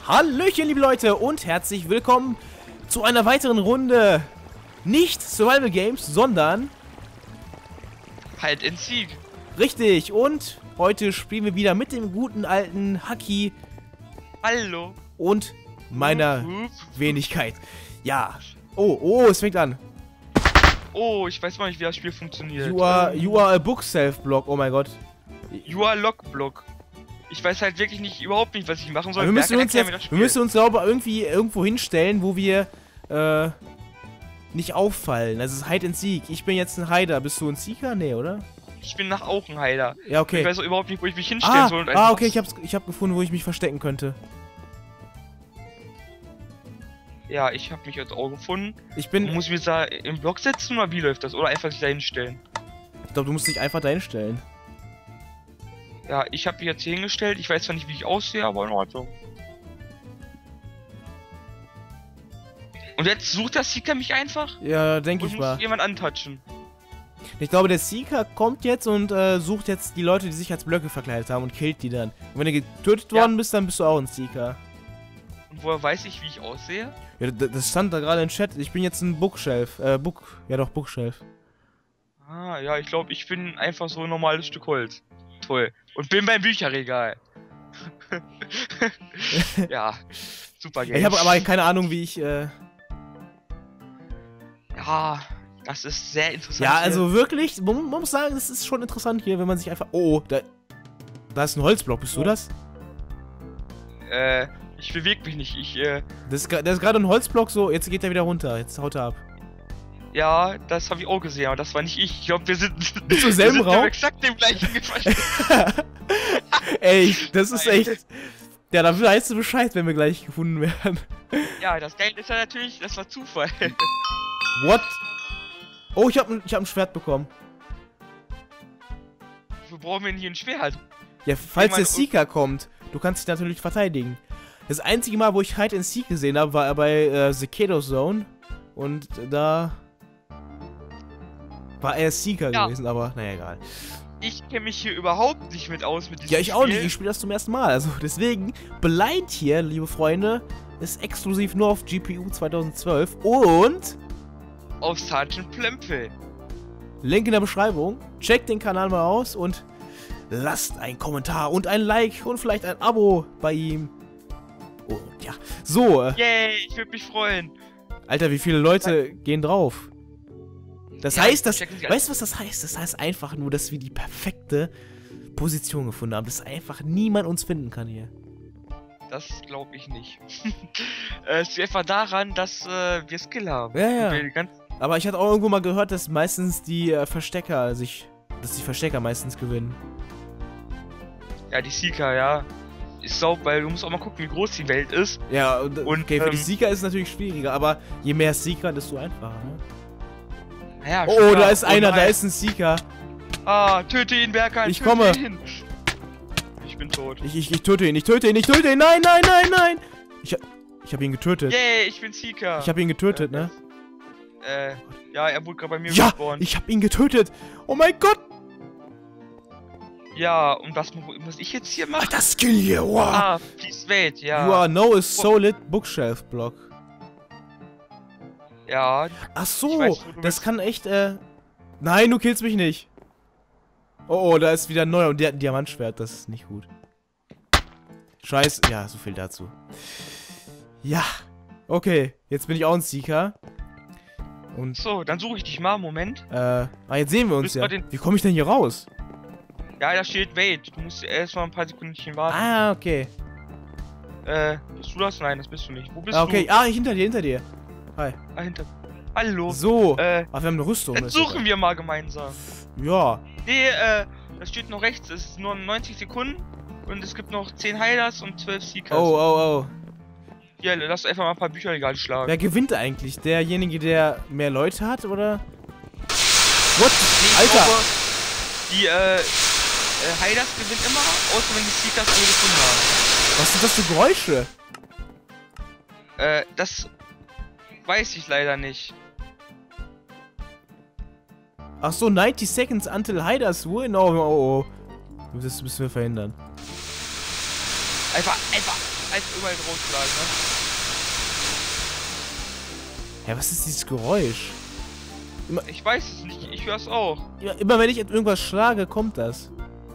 Hallöchen, liebe Leute, und herzlich willkommen zu einer weiteren Runde. Nicht Survival Games, sondern Hide and Seek. Richtig, und heute spielen wir wieder mit dem guten alten Haki. Hallo. Und meiner Wenigkeit. Ja. Oh, es fängt an. Oh, ich weiß mal nicht, wie das Spiel funktioniert. You are a Bookshelf-Block, oh mein Gott. You are Lockblock. Ich weiß halt wirklich überhaupt nicht, was ich machen soll. Wir müssen uns, glaube ich, irgendwie irgendwo hinstellen, wo wir nicht auffallen. Das ist Hide and Seek. Ich bin jetzt ein Hider. Bist du ein Seeker? Nee, oder? Ich bin auch ein Hider. Ja, okay. Ich weiß auch überhaupt nicht, wo ich mich hinstellen soll. Und okay, ich hab gefunden, wo ich mich verstecken könnte. Ja, ich habe mich jetzt auch gefunden. Muss ich mich da im Block setzen oder wie läuft das? Oder einfach sich da hinstellen? Ich glaube, du musst dich einfach da hinstellen. Ja, ich habe mich jetzt hier hingestellt. Ich weiß zwar nicht, wie ich aussehe, aber in Ordnung. Und jetzt sucht der Seeker mich einfach? Ja, denke ich mal. Muss jemand antatschen? Ich glaube, der Seeker kommt jetzt und sucht jetzt die Leute, die sich als Blöcke verkleidet haben und killt die dann. Und wenn du getötet worden bist, dann bist du auch ein Seeker. Und woher weiß ich, wie ich aussehe? Ja, das stand da gerade im Chat. Ich bin jetzt ein Bookshelf. Bookshelf. Ah, ja, ich glaube, ich bin einfach so ein normales Stück Holz. Toll. Und bin beim Bücherregal. Ja, super Game. Ich habe aber keine Ahnung, wie ich, Ja, das ist sehr interessant. Ja, also wirklich, man muss sagen, es ist schon interessant hier, wenn man sich einfach... Oh, da ist ein Holzblock. Bist du das? Ich bewege mich nicht. Das ist gerade ein Holzblock, so, jetzt geht er wieder runter. Jetzt haut er ab. Ja, das habe ich auch gesehen, aber das war nicht ich. Ich glaube, wir sind im selben Raum? Exakt dem gleichen Gefallen. Ey, das ist echt... Ja, dafür weißt du Bescheid, wenn wir gleich gefunden werden. Ja, das Geile ist ja natürlich, das war Zufall. What? Oh, ich hab ein Schwert bekommen. Wofür brauchen wir denn hier ein Schwert? Ja, falls der Seeker kommt, du kannst dich natürlich verteidigen. Das einzige Mal, wo ich Hide and Seek gesehen habe, war bei The Kato Zone. Und da war er Seeker gewesen, aber naja, egal. Ich kenne mich hier überhaupt nicht mit aus mit diesem Ja, ich auch nicht. Ich spiele das zum ersten Mal. Also deswegen, Blind hier, liebe Freunde, ist exklusiv nur auf GPU 2012 und auf Sergeant Plempel. Link in der Beschreibung. Checkt den Kanal mal aus und lasst einen Kommentar und ein Like und vielleicht ein Abo bei ihm. Und ja, so. Yay, ich würde mich freuen. Alter, wie viele Leute gehen drauf? Das heißt, weißt du, was das heißt? Das heißt einfach nur, dass wir die perfekte Position gefunden haben, dass einfach niemand uns finden kann hier. Das glaube ich nicht. Es liegt einfach daran, dass wir Skill haben. Ja. Aber ich hatte auch irgendwo mal gehört, dass meistens die Verstecker meistens gewinnen. Ja, die Seeker, ja. Ist so, weil du musst auch mal gucken, wie groß die Welt ist. Ja, und okay, für die Seeker ist es natürlich schwieriger, aber je mehr Seeker, desto einfacher, ne? Ja, oh, da ist einer, da ist ein Seeker. Ah, töte ihn, Berkan. Ich komme. Ich bin tot. Ich töte ihn. Nein! Ich hab ihn getötet. Yay, ich bin Seeker. Ich hab ihn getötet, ne? Ja, er wurde gerade bei mir gespawnt. Ich hab ihn getötet. Oh mein Gott. Ja, und was muss ich jetzt hier machen? Ach, das Skill hier, wow. Ah, please wait, ja. You are no a solid bookshelf block. Ja. Ach so, das kann echt, Nein, du killst mich nicht. Oh, da ist wieder ein neuer und der hat ein Diamantschwert, das ist nicht gut. Scheiße, ja, so viel dazu. Ja, okay, jetzt bin ich auch ein Seeker. Und so, dann suche ich dich mal, Moment. Jetzt sehen wir uns ja. Wie komme ich denn hier raus? Ja, da steht wait. Du musst erst mal ein paar Sekündchen warten. Ah, okay. Bist du das? Nein, das bist du nicht. Wo bist du? Okay, hinter dir. Hi. Ah, Hallo. So. Wir haben eine Rüstung. Jetzt suchen wir mal gemeinsam. Ja. Nee, das steht noch rechts. Es ist nur 90 Sekunden. Und es gibt noch 10 Heilers und 12 Seekers. Oh. Ja, lass einfach mal ein paar Bücherregale schlagen. Wer gewinnt eigentlich? Derjenige, der mehr Leute hat, oder? What? Nee, Alter! glaube, die, Heilers gewinnen immer, außer wenn die Seekers alle gefunden haben. Was sind das für Geräusche? Das weiß ich leider nicht. Ach so, 90 seconds until hiders win. Oh. Das müssen wir verhindern. Einfach einfach überall draufschlagen, ne? Ja, was ist dieses Geräusch? Ich weiß es nicht, ich höre es auch. Ja, immer wenn ich irgendwas schlage, kommt das.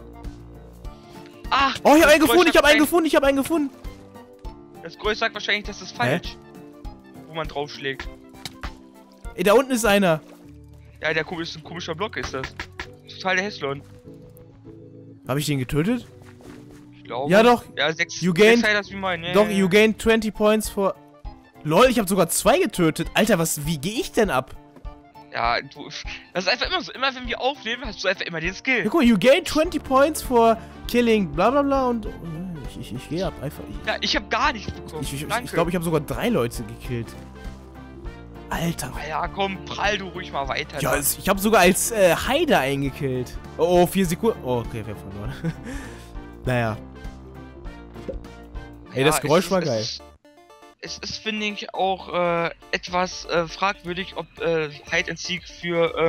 Ach! Oh, ich habe einen gefunden, ich habe einen gefunden. Das Geräusch sagt wahrscheinlich, das ist falsch. Wo man draufschlägt. Ey, da unten ist einer. Ja, der ist ein komischer Block, ist das. Total der Heslon. Habe ich den getötet? Ich glaube. Ja, doch. Ja, 6 you gained, das wie mein. Doch, you gained 20 points for... Lol, ich habe sogar 2 getötet. Alter, wie gehe ich denn ab? Ja, das ist einfach immer so. Immer wenn wir aufnehmen, hast du einfach immer den Skill. Ja, guck mal, you gained 20 points for killing bla bla bla und... Ich gehe ab, einfach. Ja, ich habe gar nichts bekommen. Ich glaube, ich habe sogar 3 Leute gekillt. Alter. Ja, komm, prall du ruhig mal weiter. Ja, ich habe sogar als Heider eingekillt. Oh, 4 Sekunden. Oh, okay, wir haben verloren. Naja. Ey, das Geräusch war geil. Es ist, finde ich, auch etwas fragwürdig, ob Hide and Seek für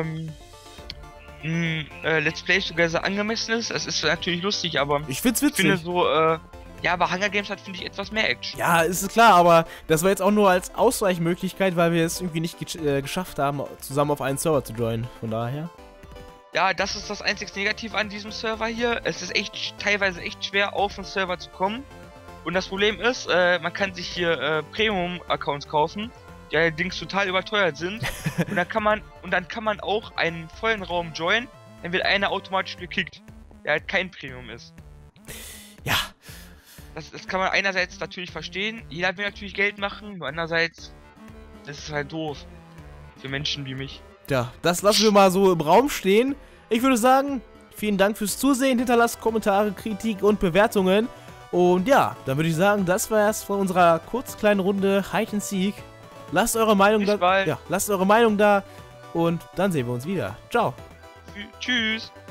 Let's Play Together angemessen ist. Es ist natürlich lustig, aber ich find's witzig. Ich finde so, ja, aber Hunger Games hat, finde ich, etwas mehr Action. Ja, ist klar, aber das war jetzt auch nur als Ausweichmöglichkeit, weil wir es irgendwie nicht geschafft haben, zusammen auf einen Server zu joinen. Von daher. Ja, das ist das einzig Negative an diesem Server hier. Es ist echt teilweise echt schwer, auf den Server zu kommen. Und das Problem ist, man kann sich hier Premium-Accounts kaufen, die allerdings total überteuert sind. und dann kann man auch einen vollen Raum joinen, dann wird einer automatisch gekickt, der halt kein Premium ist. Ja. Das kann man einerseits natürlich verstehen, jeder will natürlich Geld machen, nur andererseits, das ist halt doof. Für Menschen wie mich. Ja, das lassen wir mal so im Raum stehen. Ich würde sagen, vielen Dank fürs Zusehen, hinterlasst Kommentare, Kritik und Bewertungen. Und ja, dann würde ich sagen, das war es von unserer kurz kleinen Runde Hide and Seek. Lasst eure Meinung da. Ja, lasst eure Meinung da und dann sehen wir uns wieder. Ciao. Tschüss.